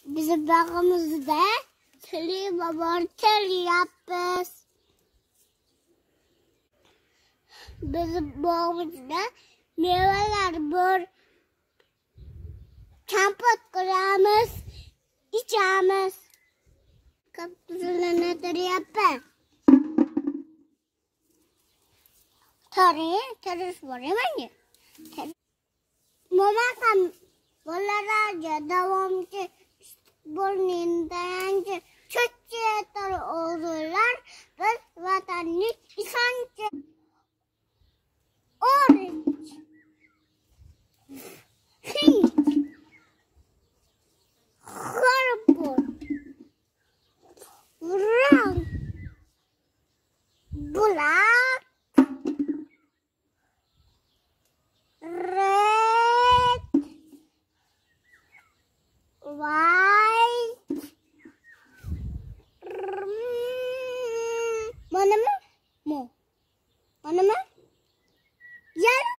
Bizim bağımızda çeli babartel yapız. Bizim bağımızda meyveler bor. Kampot kuramız, içamiz. Kaptırıla nedir yapın? Tarih var ya. Mama kan bolarca devamcı burnindayancı çöççeler olurlar. Biz vatanı isancı orange pink purple brown black red white mana mı? Mana mı?